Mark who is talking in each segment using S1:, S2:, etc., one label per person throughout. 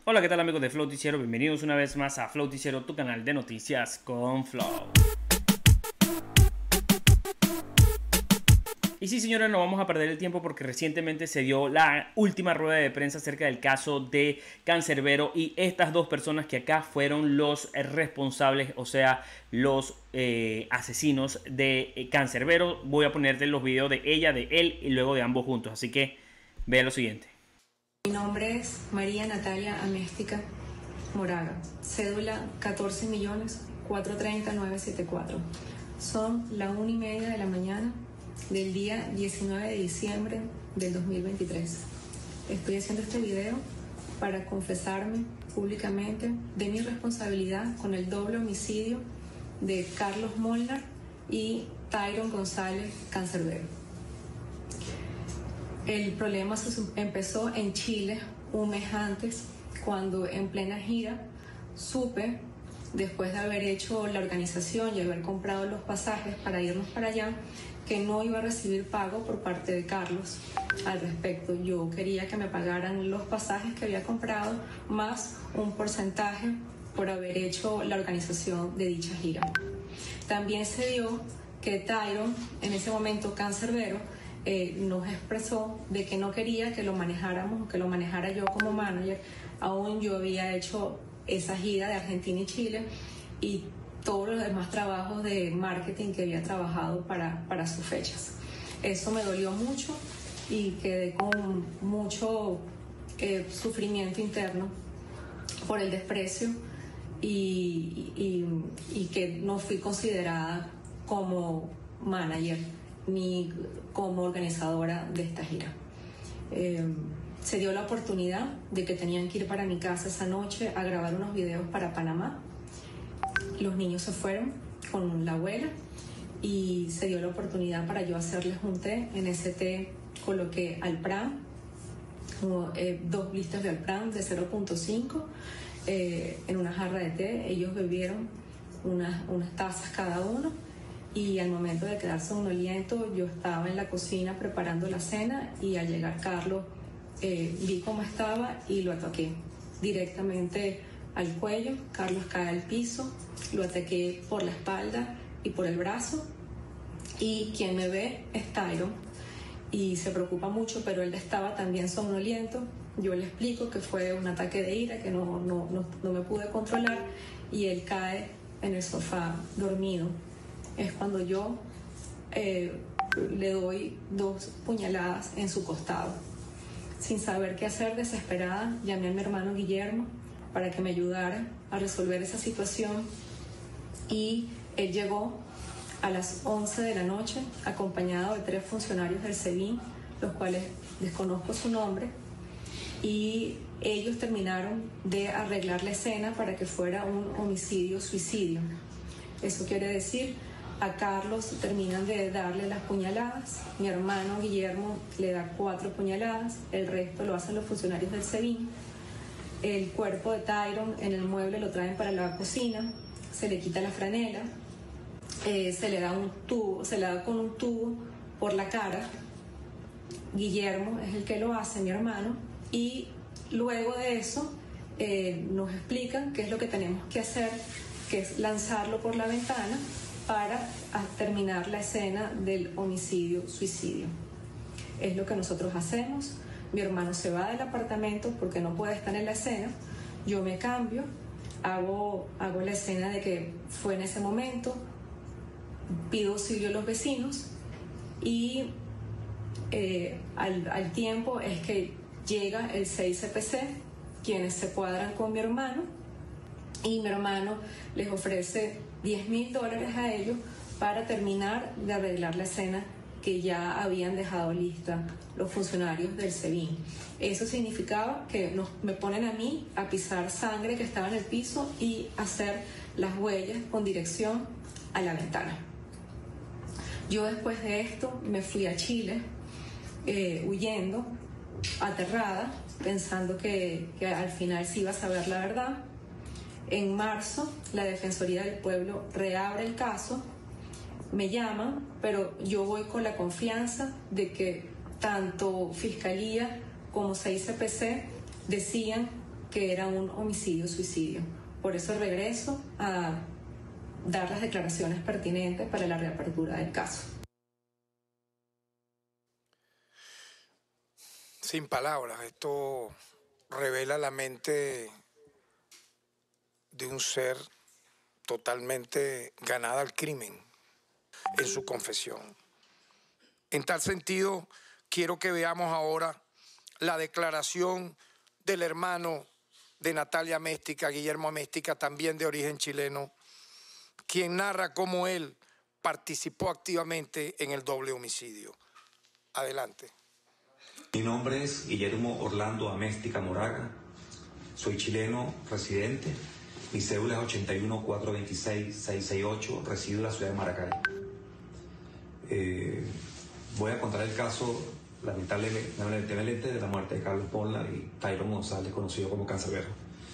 S1: Hola, ¿qué tal amigos de Flow Noticiero? Bienvenidos una vez más a Flow Noticiero, tu canal de noticias con Flow. Y sí, señores, no vamos a perder el tiempo porque recientemente se dio la última rueda de prensa acerca del caso de Cancerbero y estas dos personas que acá fueron los responsables, o sea, los asesinos de Cancerbero. Voy a ponerte los videos de ella, de él y luego de ambos juntos, así que vea lo siguiente.
S2: Mi nombre es María Natalia Améstica Moraga, cédula 14.430.974. Son las 1:30 de la mañana del día 19 de diciembre del 2023. Estoy haciendo este video para confesarme públicamente de mi responsabilidad con el doble homicidio de Carlos Molnar y Tyron González Cancerbero. El problema empezó en Chile un mes antes, cuando en plena gira supe, después de haber hecho la organización y haber comprado los pasajes para irnos para allá, que no iba a recibir pago por parte de Carlos al respecto. Yo quería que me pagaran los pasajes que había comprado más un porcentaje por haber hecho la organización de dicha gira. También se dio que Tyron, en ese momento Cancerbero, nos expresó de que no quería que lo manejáramos o que lo manejara yo como manager. Aún yo había hecho esa gira de Argentina y Chile y todos los demás trabajos de marketing que había trabajado para sus fechas. Eso me dolió mucho y quedé con mucho sufrimiento interno por el desprecio y que no fui considerada como manager ni como organizadora de esta gira. Se dio la oportunidad de que tenían que ir para mi casa esa noche a grabar unos videos para Panamá. Los niños se fueron con la abuela y se dio la oportunidad para yo hacerles un té. En ese té coloqué Alpran, 2 blister de Alpran de 0.5 en una jarra de té. Ellos bebieron unas tazas cada uno. Y al momento de quedar somnoliento, yo estaba en la cocina preparando la cena y al llegar Carlos, vi cómo estaba y lo ataqué directamente al cuello. Carlos cae al piso, lo ataqué por la espalda y por el brazo. Y quien me ve es Tyron y se preocupa mucho, pero él estaba también somnoliento. Yo le explico que fue un ataque de ira, que no me pude controlar, y él cae en el sofá dormido. Es cuando yo le doy 2 puñaladas en su costado. Sin saber qué hacer, desesperada, llamé a mi hermano Guillermo para que me ayudara a resolver esa situación y él llegó a las 11 de la noche acompañado de 3 funcionarios del SEBIN, los cuales desconozco su nombre, y ellos terminaron de arreglar la escena para que fuera un homicidio-suicidio. Eso quiere decir, a Carlos terminan de darle las puñaladas, mi hermano Guillermo le da 4 puñaladas, el resto lo hacen los funcionarios del SEBIN. El cuerpo de Tyron en el mueble lo traen para la cocina, se le quita la franela, se le da con un tubo por la cara. Guillermo es el que lo hace, mi hermano, y luego de eso nos explican qué es lo que tenemos que hacer, que es lanzarlo por la ventana para terminar la escena del homicidio-suicidio. Es lo que nosotros hacemos. Mi hermano se va del apartamento porque no puede estar en la escena. Yo me cambio, hago la escena de que fue en ese momento, pido auxilio a los vecinos y al tiempo es que llega el 6CPC, quienes se cuadran con mi hermano, y mi hermano les ofrece $10.000 a ellos para terminar de arreglar la escena que ya habían dejado lista los funcionarios del SEBIN. Eso significaba que me ponen a mí a pisar sangre que estaba en el piso y hacer las huellas con dirección a la ventana. Yo después de esto me fui a Chile huyendo, aterrada, pensando que al final sí iba a saber la verdad. En marzo, la Defensoría del Pueblo reabre el caso, me llaman, pero yo voy con la confianza de que tanto Fiscalía como 6CPC decían que era un homicidio-suicidio. Por eso regreso a dar las declaraciones pertinentes para la reapertura del caso.
S3: Sin palabras, esto revela la mente de un ser totalmente ganada al crimen en su confesión. En tal sentido, quiero que veamos ahora la declaración del hermano de Natalia Améstica, Guillermo Améstica, también de origen chileno, quien narra cómo él participó activamente en el doble homicidio. Adelante.
S4: Mi nombre es Guillermo Orlando Améstica Moraga, soy chileno residente, mi cédula es 81-426-668, resido en la ciudad de Maracay. Voy a contar el caso lamentablemente de la muerte de Carlos Molla y Tyron González, conocido como Canserbero.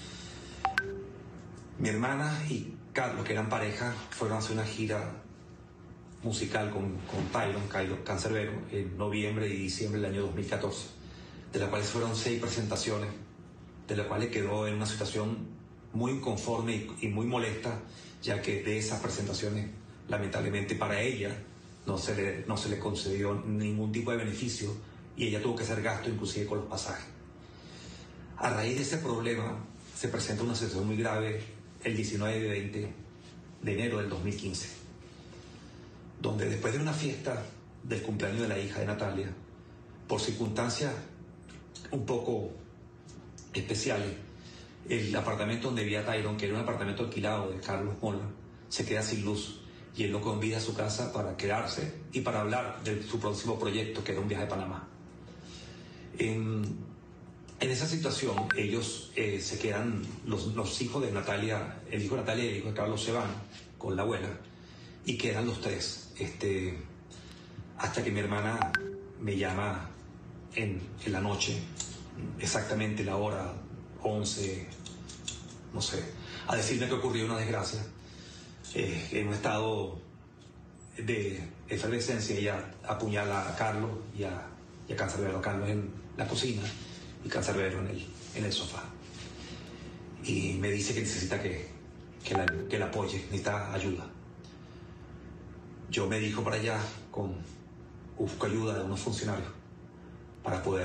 S4: Mi hermana y Carlos, que eran pareja, fueron a hacer una gira musical con Tyron Canserbero en noviembre y diciembre del año 2014, de las cuales fueron 6 presentaciones, de las cuales quedó en una situación muy inconforme y muy molesta, ya que de esas presentaciones, lamentablemente para ella, no se le concedió ningún tipo de beneficio y ella tuvo que hacer gasto inclusive con los pasajes. A raíz de ese problema se presenta una situación muy grave el 19 y 20 de enero del 2015, donde después de una fiesta del cumpleaños de la hija de Natalia, por circunstancias un poco especiales, el apartamento donde vivía Tyron, que era un apartamento alquilado de Carlos Molla, se queda sin luz y él lo convida a su casa para quedarse y para hablar de su próximo proyecto, que era un viaje a Panamá. En esa situación ellos se quedan, los hijos de Natalia, el hijo de Natalia y el hijo de Carlos se van con la abuela y quedan los 3. Hasta que mi hermana me llama en la noche, exactamente la hora 11, no sé, a decirme que ocurrió una desgracia. En un estado de efervescencia, ella apuñala a Carlos y a Canserbero, Carlos en la cocina y Canserbero en el sofá. Y me dice que necesita que la apoye, necesita ayuda. Yo me dirijo para allá, busco ayuda de unos funcionarios para poder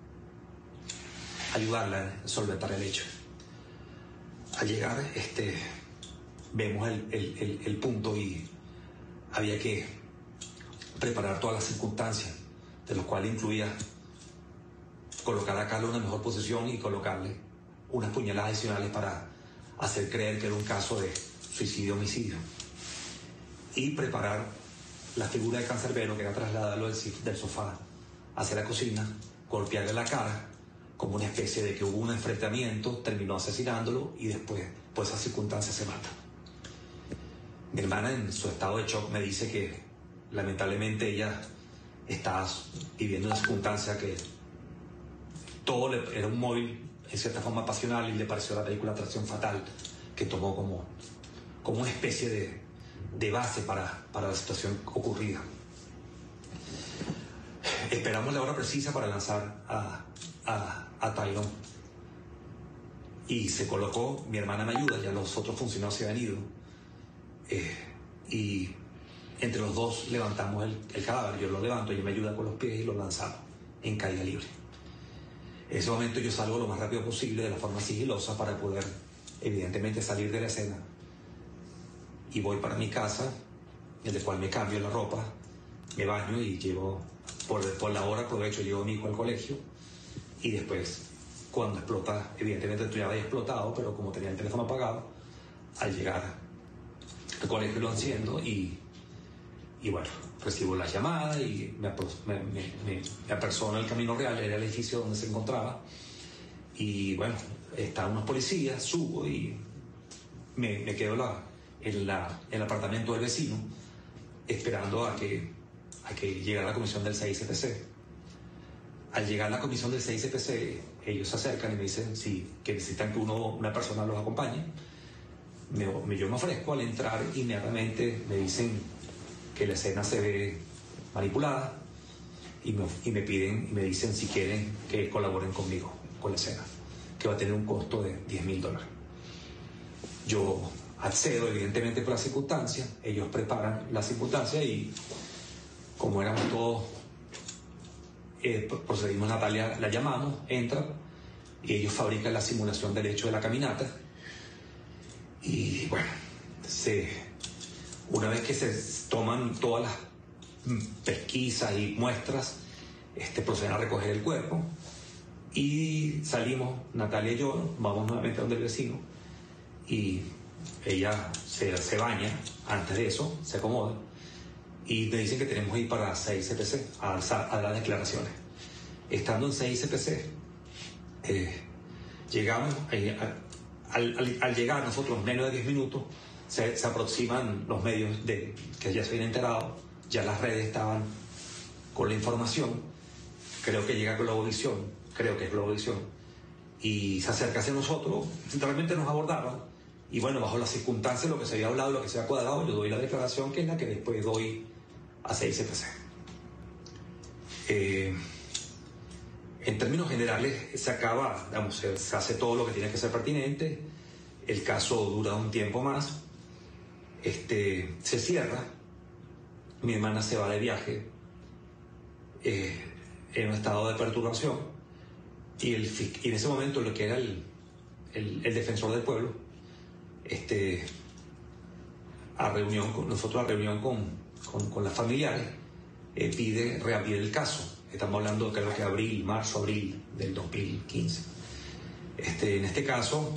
S4: ayudarla a solventar el hecho. Al llegar, vemos el punto y había que preparar todas las circunstancias, de los cuales incluía colocar a Carlos en una mejor posición y colocarle unas puñaladas adicionales para hacer creer que era un caso de suicidio-homicidio. Y preparar la figura de Canserbero, que era trasladarlo del sofá hacia la cocina, golpearle la cara, como una especie de que hubo un enfrentamiento, terminó asesinándolo y después, por esas circunstancias, se mata. Mi hermana, en su estado de shock, me dice que lamentablemente ella está viviendo una circunstancia que todo era un móvil en cierta forma pasional y le pareció la película Atracción Fatal, que tomó como una especie de base para la situación ocurrida. Esperamos la hora precisa para lanzar a Tyron y se colocó. Mi hermana me ayuda, ya los otros funcionarios se habían ido, y entre los dos levantamos el cadáver. Yo lo levanto, ella me ayuda con los pies y lo lanzamos en caída libre. En ese momento yo salgo lo más rápido posible, de la forma sigilosa, para poder evidentemente salir de la escena, y voy para mi casa, en el cual me cambio la ropa, me baño y llevo, por la hora aprovecho, llevo a mi hijo al colegio, y después, cuando explota, evidentemente ya había explotado, pero como tenía el teléfono apagado, al llegar al colegio lo enciendo y bueno, recibo la llamada y me apersono al Camino Real, era el edificio donde se encontraba, y bueno, estaban unos policías, subo y me quedo en el apartamento del vecino, esperando a que llegara la comisión del CICPC. Al llegar a la comisión del CICPC, ellos se acercan y me dicen que necesitan que una persona los acompañe. Yo me ofrezco. Al entrar, inmediatamente me dicen que la escena se ve manipulada y me piden y me dicen si quieren que colaboren conmigo con la escena, que va a tener un costo de $10.000. Yo accedo evidentemente por la circunstancia, ellos preparan la circunstancia y como éramos todos, procedimos, Natalia la llamamos, entra y ellos fabrican la simulación del hecho de la caminata y bueno, una vez que se toman todas las pesquisas y muestras, proceden a recoger el cuerpo y salimos, Natalia y yo, vamos nuevamente a donde el vecino y ella se baña, antes de eso se acomoda y me dicen que tenemos que ir para 6 CPC a dar las declaraciones. Estando en 6 CPC, llegamos, al llegar nosotros menos de 10 minutos, se aproximan los medios que ya se habían enterado, ya las redes estaban con la información, creo que llega Globovisión, y se acerca hacia nosotros, realmente nos abordaron, y bueno, bajo las circunstancias, lo que se había hablado, lo que se había cuadrado, yo doy la declaración que es la que después doy a 6 CPC. En términos generales, se acaba, digamos, se hace todo lo que tiene que ser pertinente, el caso dura un tiempo más, se cierra, mi hermana se va de viaje en un estado de perturbación y en ese momento lo que era el defensor del pueblo, a reunión con las familiares, pide reabrir el caso. Estamos hablando de creo que marzo-abril del 2015. En este caso,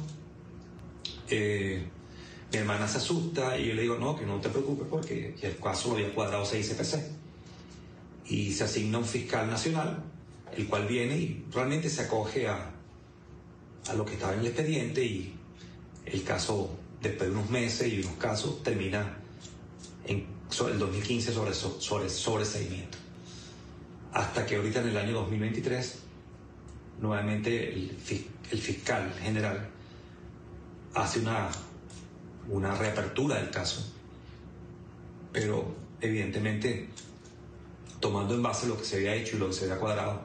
S4: mi hermana se asusta y yo le digo, no, que no te preocupes porque el caso lo había cuadrado 6 CPC. Y se asigna un fiscal nacional, el cual viene y realmente se acoge a lo que estaba en el expediente y el caso, después de unos meses y unos casos, termina sobre el 2015 sobre seguimiento. Hasta que ahorita en el año 2023, nuevamente el fiscal general hace una reapertura del caso, pero evidentemente tomando en base lo que se había hecho y lo que se había cuadrado,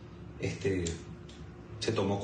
S4: se tomó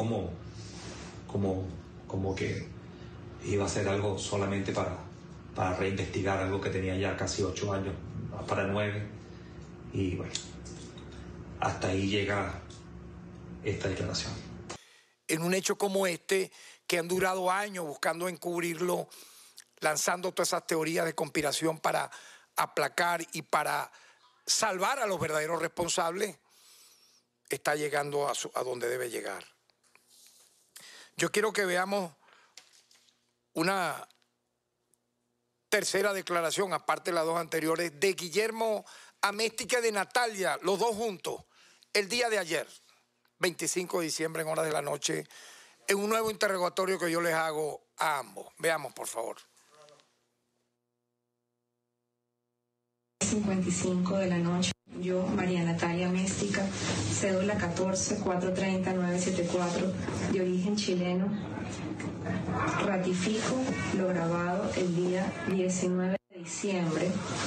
S4: como que iba a ser algo solamente para reinvestigar algo que tenía ya casi 8 años, para 9, y bueno, hasta ahí llega esta declaración.
S3: En un hecho como este, que han durado años buscando encubrirlo, lanzando todas esas teorías de conspiración para aplacar y para salvar a los verdaderos responsables, está llegando a donde debe llegar. Yo quiero que veamos una tercera declaración, aparte de las dos anteriores, de Guillermo Améstica y de Natalia, los dos juntos, el día de ayer, 25 de diciembre en horas de la noche, en un nuevo interrogatorio que yo les hago a ambos. Veamos, por favor.
S2: 55 de la noche. Yo, María Natalia Améstica, cédula 14-430-974, de origen chileno, ratifico lo grabado el día 19 de diciembre,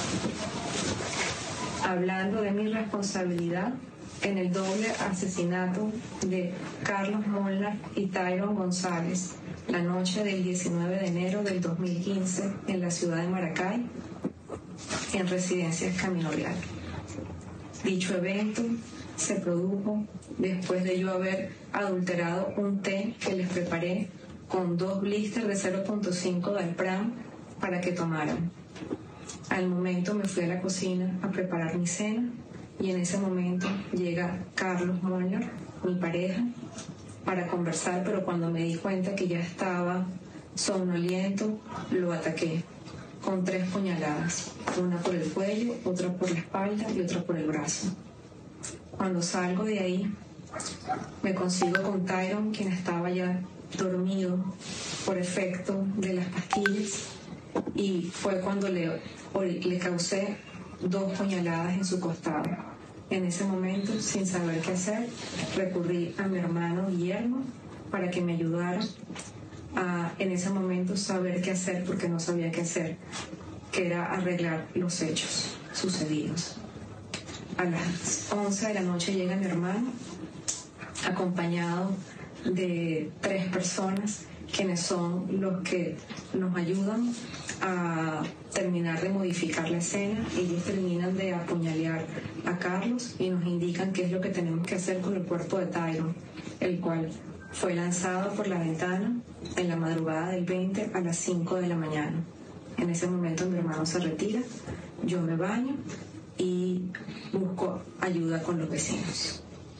S2: hablando de mi responsabilidad en el doble asesinato de Carlos Molnar y Tyron González, la noche del 19 de enero del 2015 en la ciudad de Maracay, en Residencias Camino Real. Dicho evento se produjo después de yo haber adulterado un té que les preparé con 2 blisters de 0.5 de alpran para que tomaran. Al momento me fui a la cocina a preparar mi cena y en ese momento llega Carlos Molnar, mi pareja, para conversar, pero cuando me di cuenta que ya estaba somnoliento, lo ataqué con 3 puñaladas, una por el cuello, otra por la espalda y otra por el brazo. Cuando salgo de ahí, me consigo con Tyron, quien estaba ya dormido por efecto de las pastillas, y fue cuando le causé 2 puñaladas en su costado. En ese momento, sin saber qué hacer, recurrí a mi hermano Guillermo para que me ayudara a, en ese momento, saber qué hacer, porque no sabía qué hacer, que era arreglar los hechos sucedidos. A las 11 de la noche llega mi hermano, acompañado de 3 personas, quienes son los que nos ayudan a terminar de modificar la escena. Ellos terminan de apuñalear a Carlos y nos indican qué es lo que tenemos que hacer con el cuerpo de Tyron, el cual fue lanzado por la ventana en la madrugada del 20 a las 5 de la mañana. En ese momento mi hermano se retira, yo me baño y busco ayuda con los vecinos.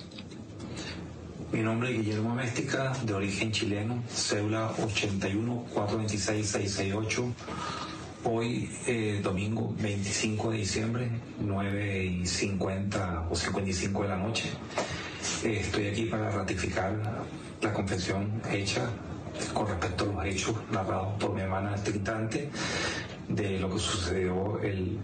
S4: Mi nombre es Guillermo Améstica, de origen chileno, cédula 81-426-668. Hoy, domingo 25 de diciembre, 9:50 o 55 de la noche. Estoy aquí para ratificar la confesión hecha con respecto a los hechos narrados por mi hermana Trintante de lo que sucedió el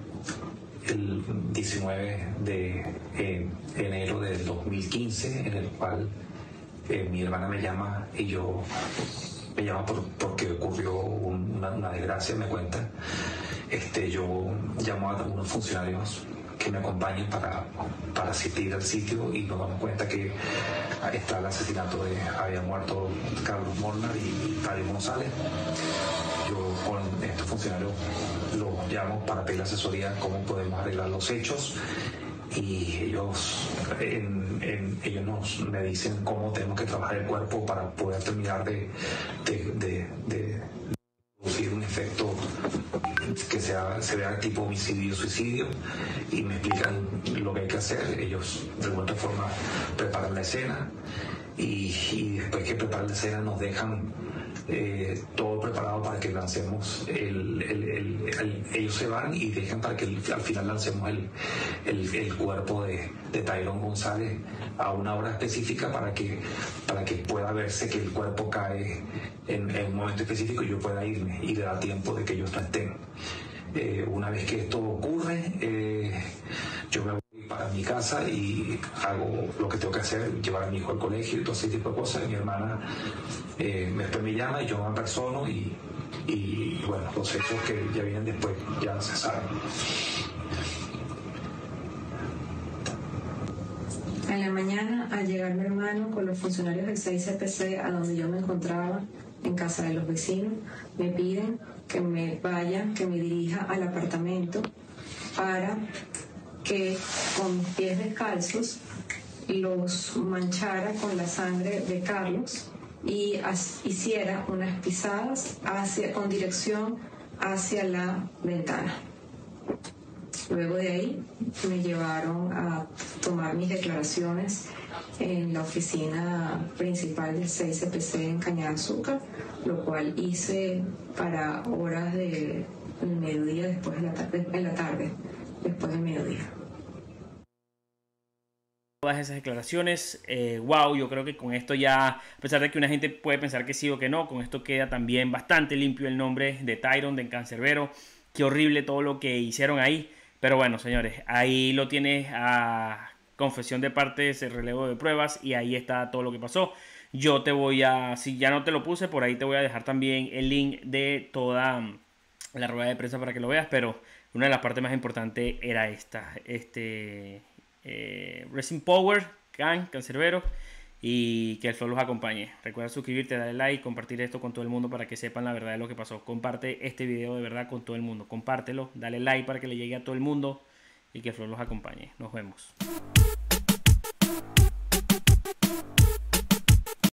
S4: 19 de enero del 2015, en el cual mi hermana me llama y yo me llama porque ocurrió una desgracia, me cuenta. Yo llamo a algunos funcionarios que me acompañen para asistir al sitio y nos damos cuenta que está el asesinato había muerto Carlos Molnar y Tyron González. Yo con estos funcionarios los llamo para pedir asesoría cómo podemos arreglar los hechos y ellos me dicen cómo tenemos que trabajar el cuerpo para poder terminar de producir un efecto que se vea tipo homicidio-suicidio, y me explican lo que hay que hacer. Ellos de alguna forma preparan la escena y después que preparan la escena nos dejan todo preparado para que lancemos ellos se van y dejan para que al final lancemos el cuerpo de Tyron González a una hora específica para que pueda verse que el cuerpo cae en un momento específico y yo pueda irme y le da tiempo de que ellos no estén. Una vez que esto ocurre, yo me voy para mi casa y hago lo que tengo que hacer, llevar a mi hijo al colegio y todo ese tipo de cosas. Mi hermana después me llama y yo me apersono y bueno, los hechos que ya vienen después ya se saben.
S2: En la mañana, al llegar mi hermano con los funcionarios del 6CPC a donde yo me encontraba, en casa de los vecinos, me piden que me vaya, que me dirija al apartamento para que con mis pies descalzos los manchara con la sangre de Carlos y hiciera unas pisadas con dirección hacia la ventana. Luego de ahí me llevaron a tomar mis declaraciones en la oficina principal del 6CPC en Cañada de Azúcar, lo cual hice para horas del mediodía, después de la tarde, después del mediodía.
S1: Todas esas declaraciones, wow, yo creo que con esto ya, a pesar de que una gente puede pensar que sí o que no, con esto queda también bastante limpio el nombre de Tyron, de Cancerbero. Qué horrible todo lo que hicieron ahí. Pero bueno, señores, ahí lo tienes a confesión de partes, el relevo de pruebas, y ahí está todo lo que pasó. Yo te voy a, si ya no te lo puse, por ahí te voy a dejar también el link de toda la rueda de prensa para que lo veas, pero una de las partes más importantes era esta, Racing Power, Cancerbero, y que el flow los acompañe. Recuerda suscribirte, darle like, compartir esto con todo el mundo para que sepan la verdad de lo que pasó. Comparte este video de verdad con todo el mundo. Compártelo, dale like para que le llegue a todo el mundo y que el flow los acompañe. Nos vemos.